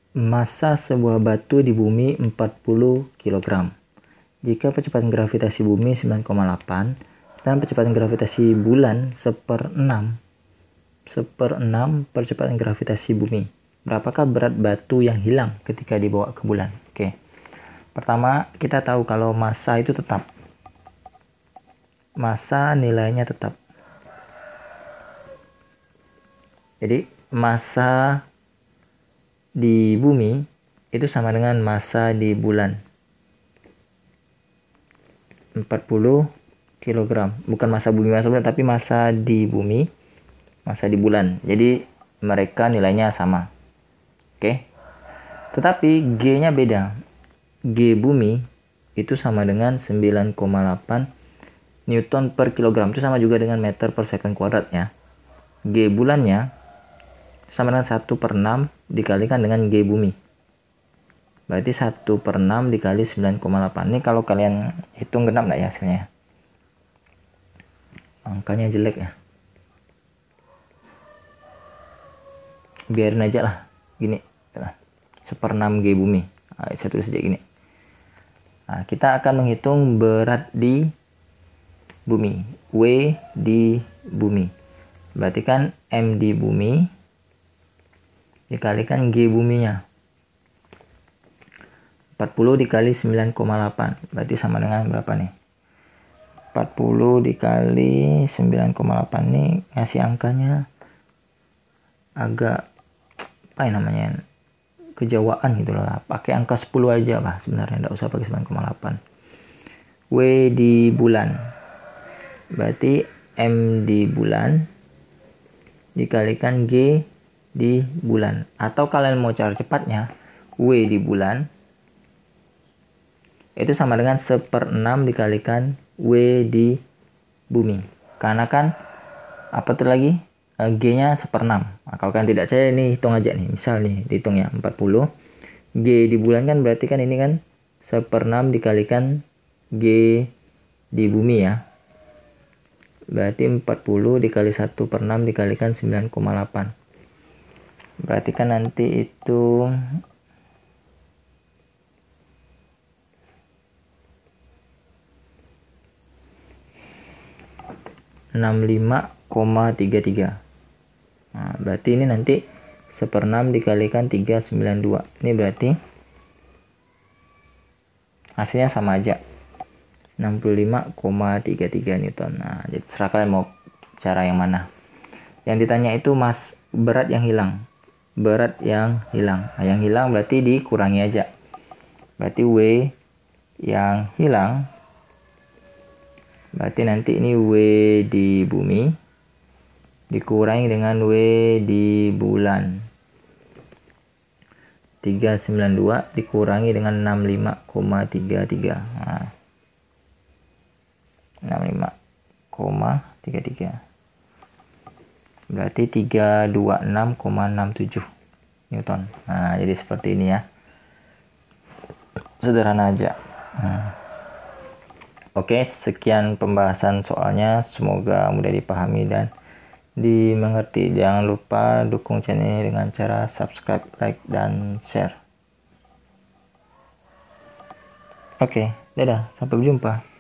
Massa sebuah batu di bumi 40 kg. Jika percepatan gravitasi bumi 9,8 dan percepatan gravitasi bulan 1/6 percepatan gravitasi bumi, berapakah berat batu yang hilang ketika dibawa ke bulan? Oke. Pertama, kita tahu kalau massa itu tetap. Massa nilainya tetap. Jadi, massa di bumi itu sama dengan massa di bulan. 40 kg. Bukan massa bumi, massa bulan, tapi massa di bumi, massa di bulan. Jadi, mereka nilainya sama. Oke. Tetapi G-nya beda. G bumi itu sama dengan 9,8 Newton per kilogram. Itu sama juga dengan meter per second kuadrat ya. G bulannya sama dengan 1/6 dikalikan dengan G bumi. Berarti 1/6 dikali 9,8. Ini kalau kalian hitung genap nggak ya hasilnya? Angkanya jelek ya. Biarin aja lah. Gini. 1/6 G bumi. Nah, saya tulis aja gini. Nah, kita akan menghitung berat di bumi. W di bumi. Berarti kan M di bumi dikalikan G buminya. 40 dikali 9,8. Berarti sama dengan berapa nih? 40 dikali 9,8 nih ngasih angkanya agak apa ya namanya? Kejawaan gitu loh. Pakai angka 10 aja lah sebenarnya, enggak usah pakai 9,8. W di bulan. Berarti M di bulan dikalikan G di bulan. Atau kalian mau cara cepatnya, W di bulan itu sama dengan 1/6 dikalikan W di bumi. Karena kan apa tuh lagi? G-nya 1/6. Nah, kalau kalian tidak percaya ini hitung aja nih. Misal nih dihitung ya 40. G di bulan kan berarti kan ini kan 1/6 dikalikan G di bumi ya. Berarti 40 dikali 1/6 dikalikan 9,8. Berarti kan nanti itu 65,33. Nah, berarti ini nanti 1/6 dikalikan 392. Ini berarti hasilnya sama aja. 65,33 Newton. Nah, jadi serah kalian mau cara yang mana. Yang ditanya itu berat yang hilang. Berat yang hilang. Nah, yang hilang berarti dikurangi aja. Berarti W yang hilang. Berarti nanti ini W di bumi dikurangi dengan W di bulan. 392 dikurangi dengan 65,33. Nah, 65,33. Berarti 326,67 Newton. Nah, jadi seperti ini ya. Sederhana aja. Oke, sekian pembahasan soalnya. Semoga mudah dipahami dan dimengerti. Jangan lupa dukung channel ini dengan cara subscribe, like, dan share. Oke, dadah. Sampai berjumpa.